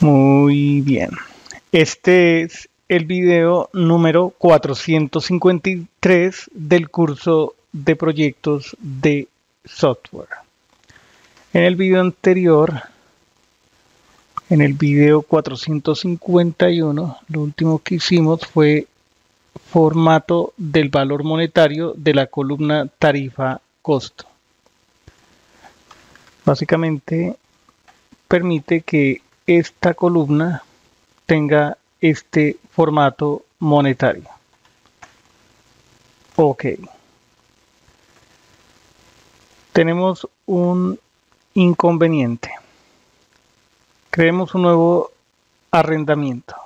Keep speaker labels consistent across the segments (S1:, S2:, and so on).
S1: Muy bien. Este es el video número 453 del curso de proyectos de software. En el video anterior, en el video 451, lo último que hicimos fue formato del valor monetario de la columna tarifa-costo. Básicamente permite que esta columna tenga este formato monetario. Ok. Tenemos un inconveniente. Creemos un nuevo arrendamiento.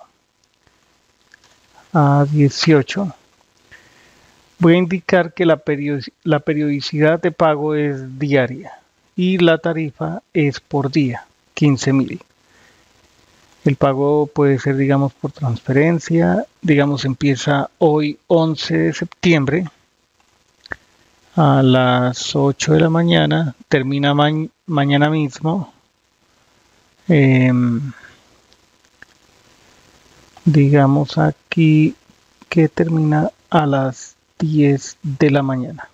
S1: A 18. Voy a indicar que la periodicidad de pago es diaria y la tarifa es por día, 15.000. El pago puede ser, digamos, por transferencia. Digamos, empieza hoy 11 de septiembre a las 8 de la mañana. Termina mañana mismo. Digamos aquí que termina a las 10 de la mañana.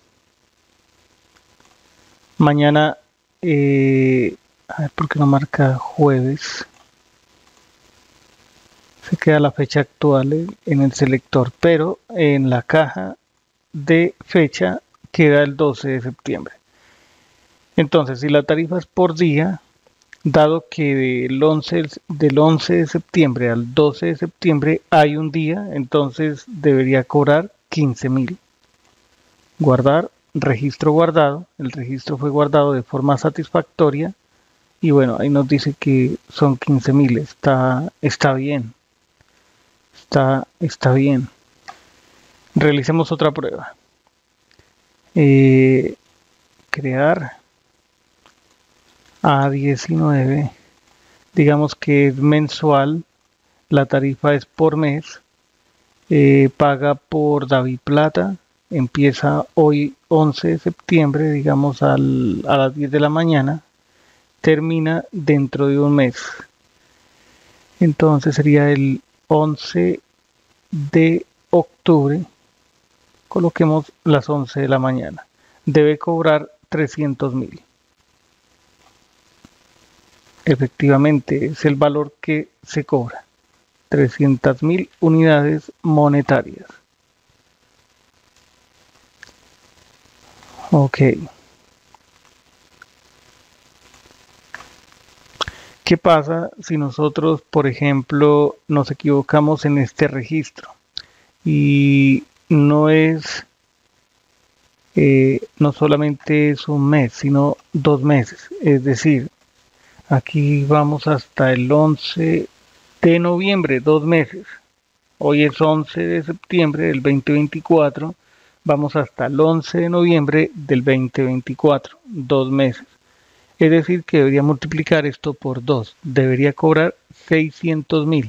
S1: Mañana, a ver por qué no marca jueves. Se queda la fecha actual en el selector, pero en la caja de fecha queda el 12 de septiembre. Entonces, si la tarifa es por día, dado que del 11 de septiembre al 12 de septiembre hay un día, entonces debería cobrar 15.000. Guardar, registro guardado. El registro fue guardado de forma satisfactoria. Y bueno, ahí nos dice que son 15.000. Está bien. Está bien. Realicemos otra prueba. Crear A19. Digamos que es mensual. La tarifa es por mes. Paga por DaviPlata. Empieza hoy 11 de septiembre, digamos a las 10 de la mañana. Termina dentro de un mes. Entonces sería el 11 de octubre. Coloquemos las 11 de la mañana. Debe cobrar 300.000. Efectivamente, es el valor que se cobra. 300.000 unidades monetarias. Ok. ¿Qué pasa si nosotros, por ejemplo, nos equivocamos en este registro? Y no es, no solamente es un mes, sino 2 meses. Es decir, aquí vamos hasta el 11 de noviembre, 2 meses. Hoy es 11 de septiembre del 2024. Vamos hasta el 11 de noviembre del 2024, 2 meses. Es decir, que debería multiplicar esto por 2. Debería cobrar 600.000.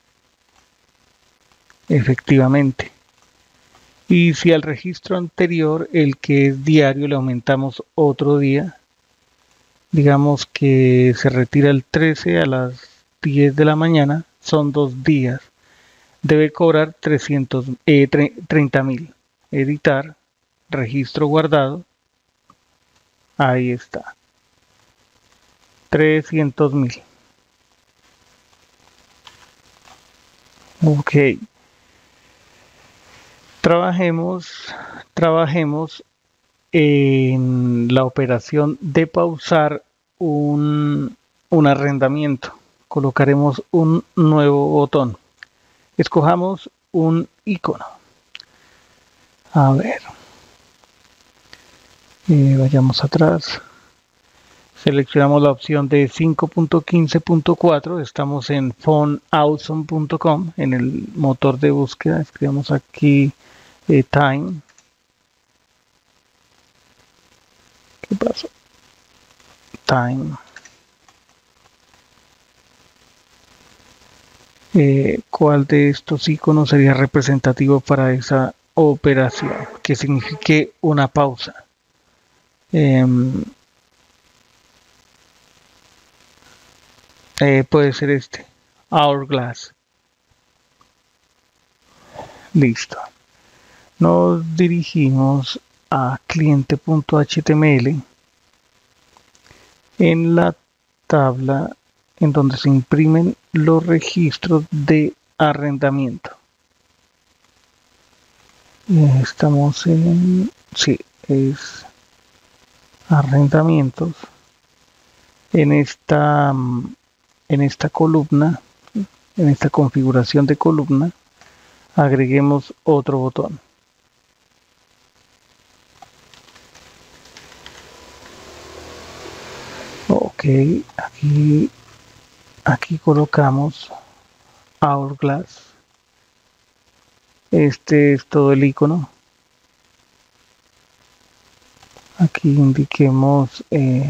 S1: Efectivamente. Y si al registro anterior, el que es diario, le aumentamos otro día, digamos que se retira el 13 a las 10 de la mañana, son 2 días, debe cobrar 30.000. Editar, registro guardado, ahí está. 300.000. Ok. Trabajemos en la operación de pausar un arrendamiento. Colocaremos un nuevo botón. Escojamos un icono. A ver. Vayamos atrás. Seleccionamos la opción de 5.15.4. Estamos en foneawesome.com, en el motor de búsqueda. Escribimos aquí time. ¿Qué pasó? Time. ¿Cuál de estos iconos sería representativo para esa operación que signifique una pausa? Puede ser este. Hourglass. Listo. Nos dirigimos a cliente.html. En la tabla en donde se imprimen los registros de arrendamiento. Estamos en, sí, es arrendamientos. En esta columna, en esta configuración de columna, agreguemos otro botón. Ok, aquí colocamos Hourglass. Este es todo el icono. Aquí indiquemos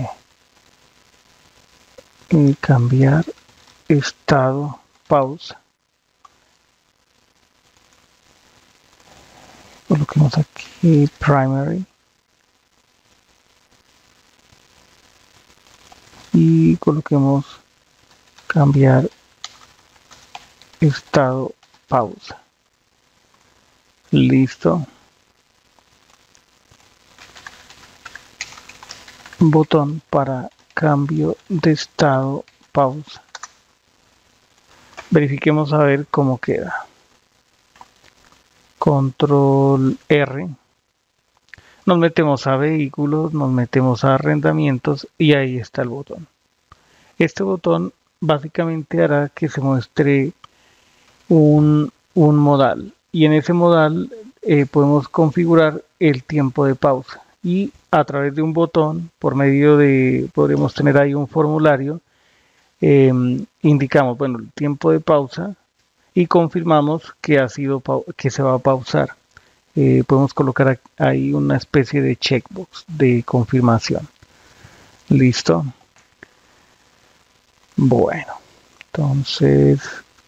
S1: cambiar estado pausa. Coloquemos aquí primary. Y coloquemos cambiar estado pausa. Listo. Botón para cambio de estado pausa. Verifiquemos a ver cómo queda. Control R. Nos metemos a vehículos, nos metemos a arrendamientos y ahí está el botón. Este botón básicamente hará que se muestre un modal, y en ese modal podemos configurar el tiempo de pausa, y a través de un botón, por medio de, podremos tener ahí un formulario, indicamos, bueno, el tiempo de pausa y confirmamos que que se va a pausar. Podemos colocar ahí una especie de checkbox de confirmación. Listo. Bueno, entonces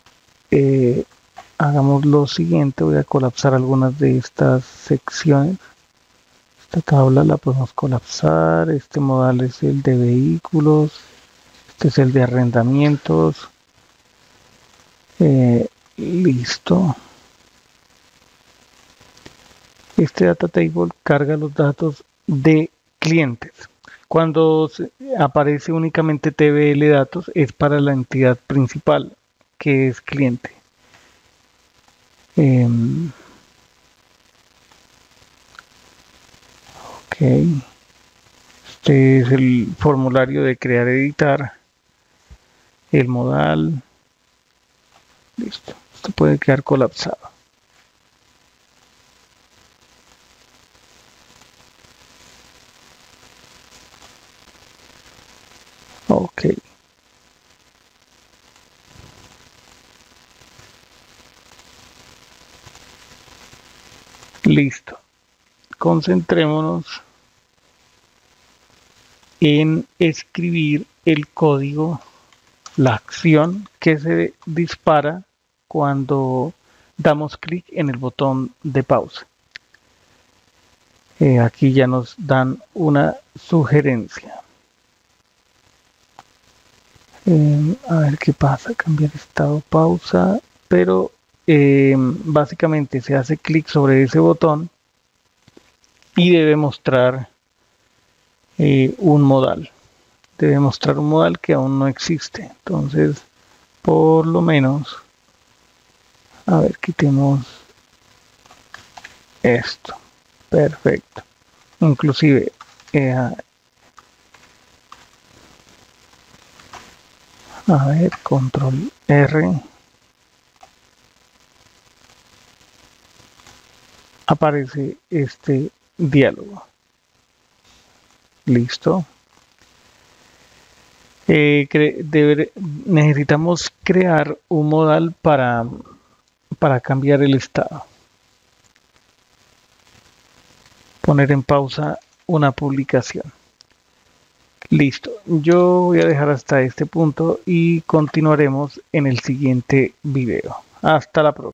S1: hagamos lo siguiente. Voy a colapsar algunas de estas secciones. Esta tabla la podemos colapsar. Este modal es el de vehículos. Este es el de arrendamientos. Listo. Este data table carga los datos de clientes. Cuando aparece únicamente TBL datos es para la entidad principal, que es cliente. Ok. Este es el formulario de crear, editar. El modal. Listo. Esto puede quedar colapsado. Ok. Listo. Concentrémonos en escribir el código, la acción que se dispara cuando damos clic en el botón de pausa. Aquí ya nos dan una sugerencia. A ver qué pasa, cambiar estado pausa, pero básicamente se hace clic sobre ese botón y debe mostrar un modal. Debe mostrar un modal que aún no existe. Entonces, por lo menos, a ver, quitemos esto. Perfecto. Inclusive, a ver, control R. Aparece este diálogo. Listo. Necesitamos crear un modal para cambiar el estado. Poner en pausa una publicación. Listo. Yo voy a dejar hasta este punto y continuaremos en el siguiente video. Hasta la próxima.